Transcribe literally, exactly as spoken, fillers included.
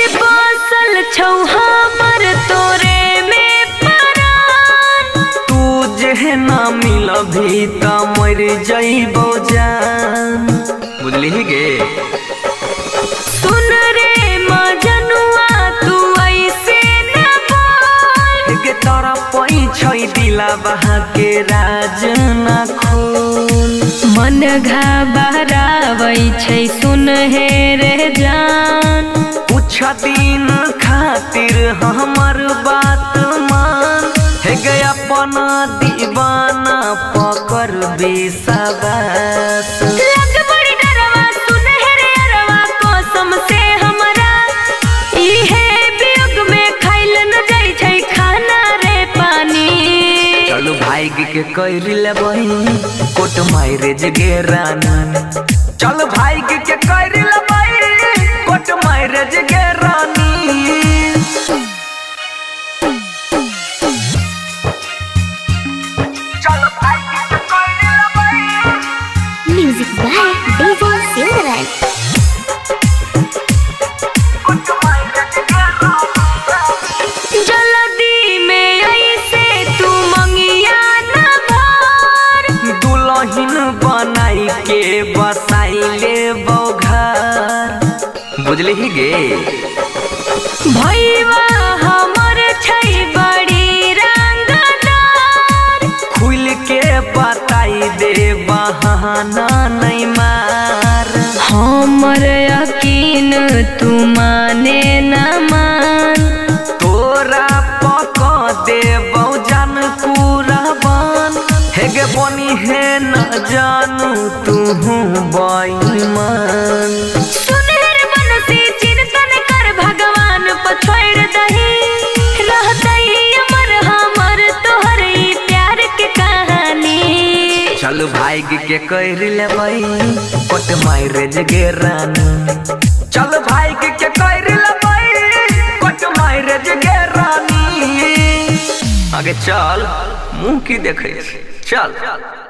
बसल छौ हमर तोरे में परान। तू जे ना मिलभी त मर जइबो जान। बुझली गे सुन रे मजनुआ तू ऐसे न बोल। गे तोरा पई छै दिला बहा के राज ना खोल। मन घबरावै छै सुन हे रे जान। कुछ दिन खातिर हमर बात मान। हे गे अपना दीवाना पकड़ बेसवास। लग बड़ी डरवा सुन हे रे अरवा कसम से हमरा। इहे वियोग में खाइल न जाई छै खाना रे पानी। चल भाग के कर लेबै कोट मैरेज गे रानी। चल भाग के कर लेबै कोट मैरेज गे रानी। चल भाग के कर लेबै। Music by DJ Simran. Court marriage गे रानी। जल्दी में ऐसे तू मंगिया न भर। दुल्हन बनाई के बसाई ले घर। बुझली गे भैया हमर छै बड़ी रंगदार। खुल के बताई दे बहाना नहीं मार। हमर यकीन तू माने न मान। तोरा पक दे बहुजन कुरबान। हे गे बनी है न जानू तू बेईमान। सुन रे बनसी चिंतन कर भगवान पर छोड़ दही। रहतई अमर हमर तोहर ई प्यार के कहानी। चल भाग के कर लेबै कोट मैरेज गे रानी। चल भाग के कर लेबै कोट मैरेज गे रानी। आगे चल मुँह की देखे छी चल।